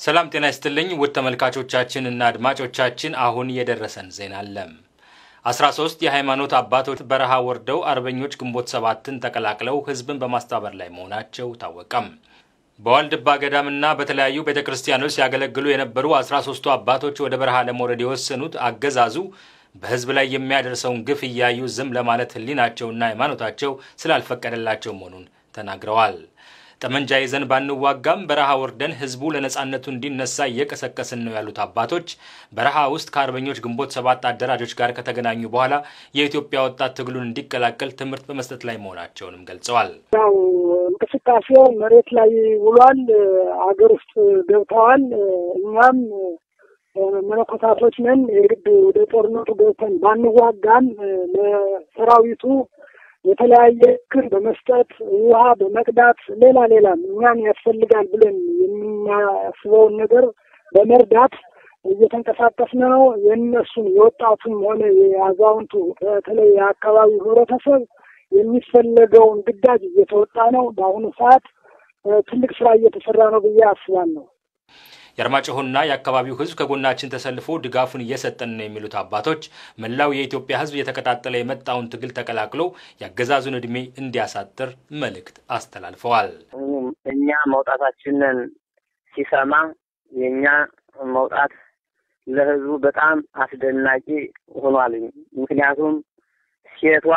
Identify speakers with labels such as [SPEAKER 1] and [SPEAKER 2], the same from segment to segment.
[SPEAKER 1] ሰላም ጤና ይስጥልኝ ውድ ተመልካቾቻችንና አድማጮቻችን አሁን የደረሰን ዜና አለ 13 የሃይማኖት አባቶች በረሃ ወርደው አርበኞች ግንቦት 7ን ተቀላቅለው ህዝብን በማስተባበር ላይ መሆናቸው ታወቀም በዋልድባ ገዳምና በተለያዩ ቤተክርስቲያኖች ያገለግሉ የነበሩ 13 አባቶች ወደ በረሃ ለመውረድ የወሰኑት አገዛዙ በህዝብ ላይ የሚያደርሰውን ግፍ ያዩ ዝም ለማለት ህሊናቸውና ሃይማኖታቸው ስላልፈቀደላቸው መሆኑን ተናግረዋል ጠመንጃ ይዘን ባንዋጋም በረሃ ወርደን ህዝቡ ለነጻነቱ እንዲነሳ እየቀሰቀስን ነው ያሉት አባቶች በረሃ ውስጥ ከአርበኞች ግንቦት 7 አደራጆች ጋር ከተገናኙ በኋላ የኢትዮጵያ ወጣት ትግሉን እንዲቀላቀል ትምህርት በመስጠት ላይ መሆናቸውንም ገልጸዋል
[SPEAKER 2] ያው እንቅስቃሴው መሬት ላይ ውሏል አገር ውስጥ ገብተዋል እኛም መነኮሳቶች ነን የግድ ወደ ጦርነቱ ገብተን ባንዋጋም ለሰራዊቱ የተለያየ ክር በመስጠት ውሃ በመቅዳት ሌላ እኛን ያስፈልጋል ብለን የምናስበው ነገር በመርዳት እየተንቀሳቀስን ነው የነሱን የወጣቱም ሆነ የአዛውንቱ በተለይ የአካባቢ ህብረተሰብ የሚፈልገውን ግዳጅ እየተወጣ ነው በአሁኑ ሰዓት ትልቅ ስራ እየተሰራ ነው ብዬ አስባለሁ
[SPEAKER 1] የአርማጭሆና የአካባቢው ህዝብ ከጎናችን ተሰልፎ ድጋፉን እየሰጠን ነው የሚሉት አባቶች መላው የኢትዮጵያ ህዝብ የተከታተለ የመጣውን ትግል ተቀላቅሎ ያገዛዙን እድሜ እንዲያሳጥር መልእክት አስተላልፈዋል
[SPEAKER 3] እኛ መውጣታችንን ሲሰማ የኛ መውጣት ለህዝቡ በጣም አስደናቂ ሆኗል ምክንያቱም ሴቷ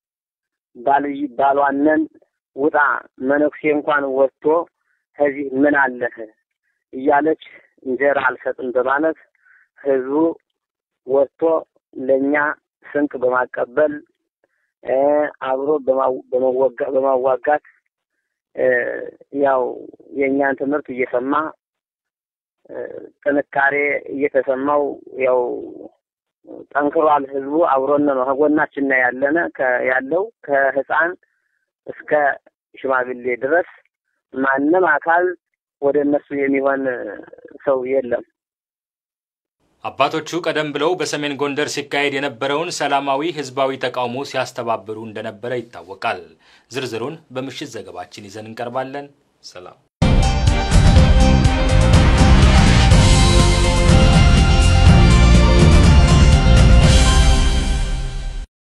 [SPEAKER 3] ባሏንን ውጣ መነኩሴ እንኳን ወጥቶ ከዚህ ምን አለህ እያለች እንጀራ አልሰጥም በማለት ህዝቡ ወጥቶ ለኛ ስንቅ በማቀበል አብሮ በመዋጋት ያው የኛን ትምህርት እየሰማ ጥንካሬ እየተሰማው ያው ጠንክሯል ህዝቡ አብሮን ነው ከጎናችን ያለው ከህፃን እስከ ሽማግሌ ድረስ ማንንም አካል ወደ እነሱ የሚሆን ሰው የለም
[SPEAKER 1] አባቶቹ ቀደም ብለው በሰሜን ጎንደር ሲካሄድ የነበረውን ሰላማዊ ህዝባዊ ተቃውሞ ሲያስተባብሩ እንደነበረ ይታወቃል ዝርዝሩን በምሽት ዘገባችን ይዘን እንቀርባለን ሰላም